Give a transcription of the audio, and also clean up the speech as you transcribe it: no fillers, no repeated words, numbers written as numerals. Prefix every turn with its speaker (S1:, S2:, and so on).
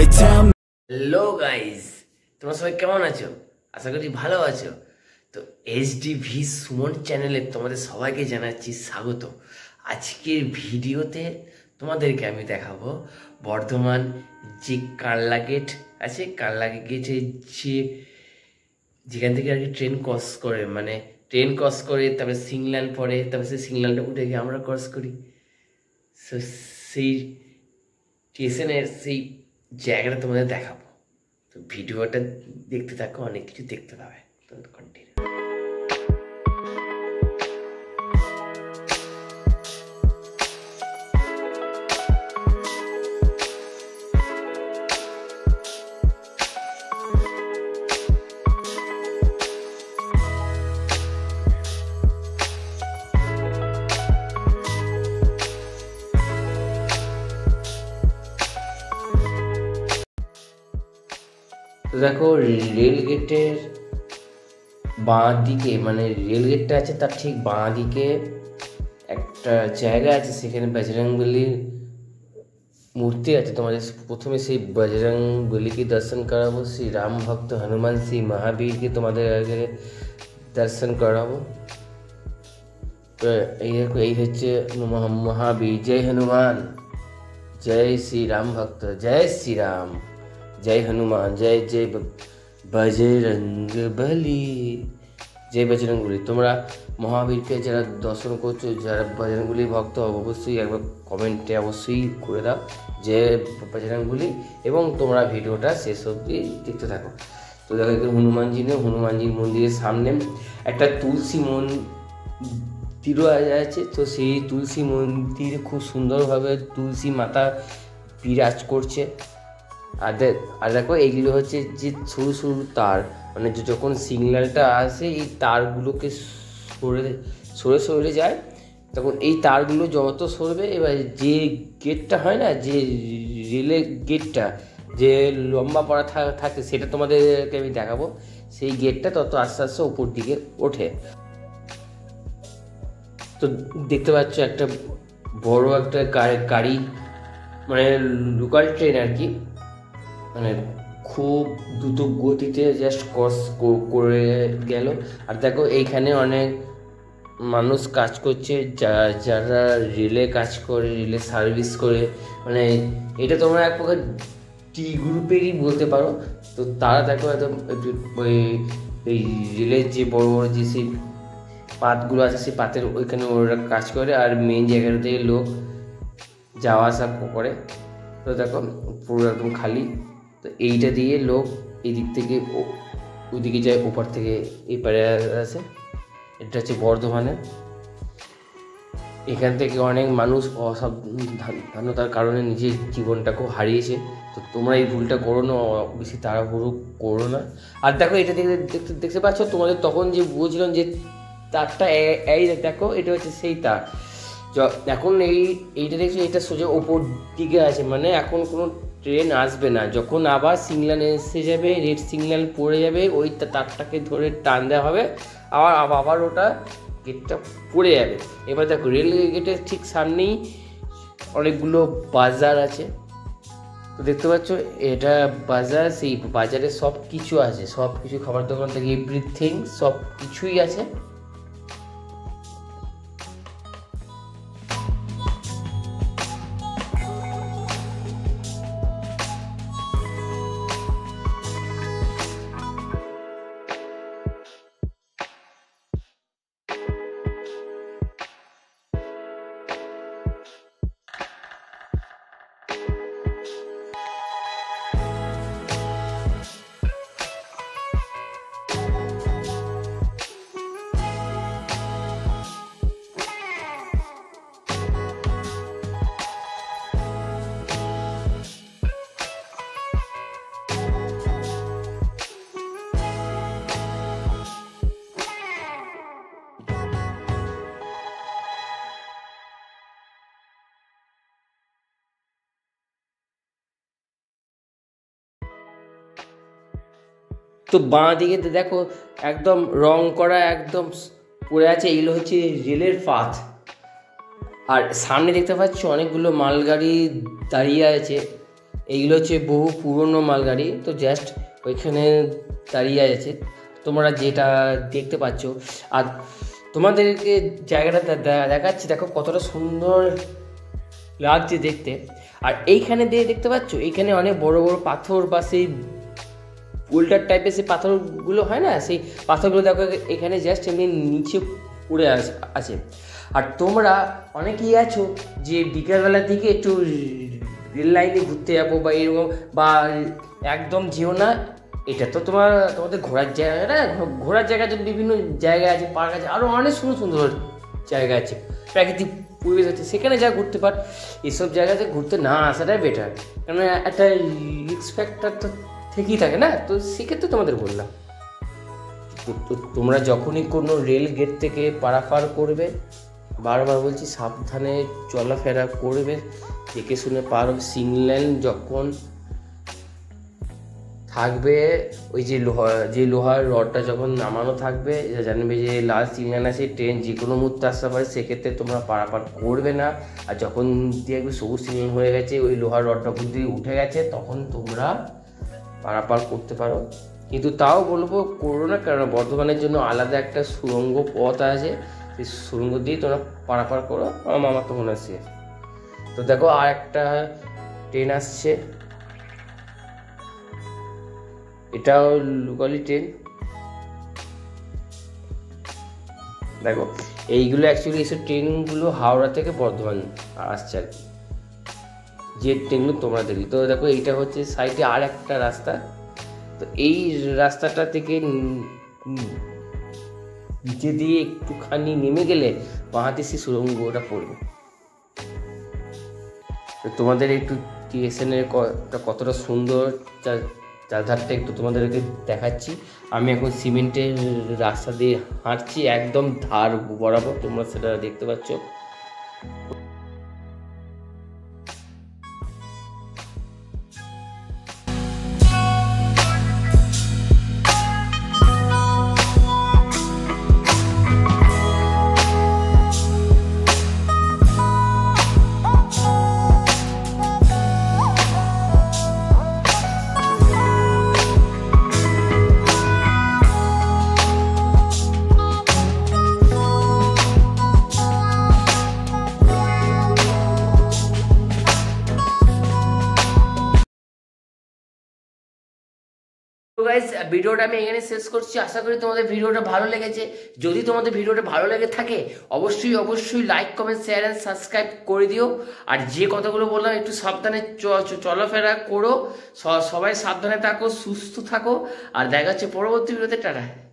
S1: tell me.
S2: Hello guys, তোমরা সবাই কেমন আছো? আশা করি ভালো আছো। তো এইচডিভি সুমন চ্যানেলে তোমাদের সবাইকে জানাচ্ছি স্বাগত। আজকের ভিডিওতে তোমাদেরকে আমি দেখাবো বর্ধমান যে কালনা গেট আছে, কালনা গেটে যেখান থেকে আর কি ট্রেন ক্রস করে, মানে ট্রেন ক্রস করে তারপরে সিগন্যাল পড়ে, তারপরে সেই সিগন্যালটা উঠে গিয়ে আমরা ক্রস করি। সো সেই স্টেশনের সেই জায়গাটা তোমাদের দেখাবো। তো ভিডিওটা দেখতে থাকো, অনেক কিছু দেখতে পাবে। তো কন্টিনিউ। তো দেখো রেল গেটের বাঁ দিকে, মানে রেল গেটটা আছে তার ঠিক বাঁ দিকে একটা জায়গা আছে, সেখানে বজরংবলীর মূর্তি আছে। তোমাদের প্রথমে সেই বজরংবলীকে দর্শন করাবো, শ্রী রাম ভক্ত হনুমান শ্রী মহাবীরকে তোমাদের আগে দর্শন করাবো। তো এই দেখো, এই হচ্ছে মহাবীর। জয় হনুমান, জয় শ্রী রাম ভক্ত, জয় শ্রী রাম, জয় হনুমান, জয় জয় বজরংবলী, জয় বজরংবলী। তোমরা মহাবীরকে যারা দর্শন করছো, যারা বজরংবলী ভক্ত, অবশ্যই একবার কমেন্টে অবশ্যই করে দাও যে বজরংবলী, এবং তোমরা ভিডিওটা শেষ অবধি দেখতে থাকো। তো দেখো হনুমানজির মন্দিরের সামনে একটা তুলসী মন্দিরও আছে। তো সেই তুলসী মন্দির খুব সুন্দরভাবে তুলসী মাতা বিরাজ করছে। আর দেখো এইগুলো হচ্ছে যে সরু সরু তার, মানে যখন সিগন্যালটা আসে এই তারগুলোকে সরে যায়, তখন এই তারগুলো যত সরবে, এবার যে গেটটা হয় না, যে রেলের গেটটা যে লম্বা পড়া থাকে, সেটা তোমাদেরকে আমি দেখাবো। সেই গেটটা তত আস্তে আস্তে ওপর দিকে ওঠে। তো দেখতে পাচ্ছ একটা বড় একটা গাড়ি, মানে লোকাল ট্রেন আর কি, মানে খুব দ্রুত গতিতে জাস্ট ক্রস করে গেল। আর দেখো এইখানে অনেক মানুষ কাজ করছে, যারা রেলে কাজ করে, রেলে সার্ভিস করে, মানে এটা তোমরা এক প্রকার টি গ্রুপেরই বলতে পারো। তো তারা দেখো একদম ওই রেলের যে বড় বড় যে সেই পাতগুলো আছে, সেই পাতের ওইখানে ওরা কাজ করে, আর মেন জায়গাটা থেকে লোক যাওয়া আসা করে। তো দেখো পুরো একদম খালি। তো এইটা দিয়ে লোক এই দিক থেকে ওইদিকে যায়, ওপার থেকে এই পারে আসে। এটা হচ্ছে বর্ধমানে। এখান থেকে অনেক মানুষ অসাবধানতার কারণে নিজের জীবনটাকেও হারিয়েছে। তো তোমরা এই ভুলটা করো না, বেশি তাড়াহুড়ো করো না। আর দেখো এটা দেখতে পাচ্ছ, তোমাদের তখন যে বলছিলাম যে তারটা এই দেখো, এটা হচ্ছে সেই তার। এখন এইটা দেখছো, এটা সোজা ওপর দিকে আছে, মানে এখন কোনো ট্রেন আসবে না। যখন আবার সিগন্যাল এসে যাবে, রেড সিগন্যাল পড়ে যাবে, ওই তারটাকে ধরে টান দেওয়া হবে, আবার ওটা গেটটা পড়ে যাবে। এবার দেখো রেল গেটের ঠিক সামনেই অনেকগুলো বাজার আছে। তো দেখতে পাচ্ছ এটা বাজার, সেই বাজারে সব কিছু আছে, সব কিছু খাবার দোকান থেকে এভরিথিং সব কিছুই আছে। তো বাঁ দিকে দেখো একদম রং করা একদম পড়ে আছে, এগুলো হচ্ছে রেলের পাত। আর সামনে দেখতে পাচ্ছ অনেকগুলো মালগাড়ি দাঁড়িয়ে আছে। এইগুলো হচ্ছে বহু পুরনো মালগাড়ি, তো জাস্ট ওইখানে দাঁড়িয়ে আছে, তোমরা যেটা দেখতে পাচ্ছ। আর তোমাদেরকে জায়গাটা দেখাচ্ছি, দেখো কতটা সুন্দর লাগছে দেখতে। আর এইখানে দিয়ে দেখতে পাচ্ছ, এইখানে অনেক বড় বড় পাথর বা সেই বোল্ডার টাইপের সেই পাথরগুলো হয় না, সেই পাথরগুলো দেখো এখানে জাস্ট এমনি নিচে পড়ে আছে। আর তোমরা অনেকেই আছো যে বিকালবেলার দিকে একটু রেল লাইনে ঘুরতে যাবো বা এরকম, বা একদম যেও না, এটা তো তোমাদের ঘোরার জায়গা না, ঘোরার জায়গা তো বিভিন্ন জায়গা আছে, পার্ক আছে, আরও অনেক সুন্দর সুন্দর জায়গা আছে, প্রাকৃতিক পরিবেশ আছে, সেখানে যা ঘুরতে পার। এসব জায়গাতে ঘুরতে না আসাটাই বেটার, কারণ একটা রিস্ক ফ্যাক্টর তো থেকেই থাকে না, তো সেক্ষেত্রে তোমাদের বললাম। তো তোমরা যখনই কোনো রেল গেট থেকে পারাপার করবে, বারবার বলছি সাবধানে চলাফেরা করবে, দেখে শুনে পার হবে। সিগন্যাল যখন থাকবে, ওই যে লোহার রডটা যখন নামানো থাকবে, জানবে যে লাল সিগন্যাল আছে, ট্রেন যে কোনো মুহূর্তে আসতে পারে, সেক্ষেত্রে তোমরা পারাপার করবে না। আর যখন দেখবে সবুজ সিগন্যাল হয়ে গেছে, ওই লোহার রডটা দিয়ে উঠে গেছে, তখন তোমরা পারাপার করতে পারো। কিন্তু তাও বলবো করো না, কারণ বর্ধমানের জন্য আলাদা একটা সুড়ঙ্গ পথ আছে, সেই সুড়ঙ্গ দিয়ে তোমরা পারাপার করো। আমার তো মনে আছে। তো দেখো আর একটা ট্রেন আসছে, এটাও লোকালি ট্রেন। দেখো এইগুলো অ্যাকচুয়ালি এইসব ট্রেনগুলো হাওড়া থেকে বর্ধমান আসছে আর কি, যে ট্রেনগুলো তোমরা দেখলে। তো দেখো এইটা হচ্ছে সাইডে আর একটা রাস্তা, তো এই রাস্তাটা থেকে নিচে দিয়ে একটুখানি নেমে গেলে বাঁহাতে সেই সুড়ঙ্গটা পড়বে। তো তোমাদের একটু স্টেশনের কতটা সুন্দর চারধারটা একটু তোমাদেরকে দেখাচ্ছি। আমি এখন সিমেন্টের রাস্তা দিয়ে হাঁটছি, একদম ধার বরাবর, তোমরা সেটা দেখতে পাচ্ছ। তো গাইস, ভিডিওটা আমি এখানে শেষ করছি। আশা করি তোমাদের ভিডিওটা ভালো লেগেছে। যদি তোমাদের ভিডিওটা ভালো লেগে থাকে, অবশ্যই like, comment, share and subscribe করে দিও। আর যে কথাগুলো বললাম, একটু সাবধানে চলাফেরা করো, সবাই সাবধানে থাকো, সুস্থ থাকো। আর দেখা হচ্ছে পরবর্তী ভিডিওতে। টাটা।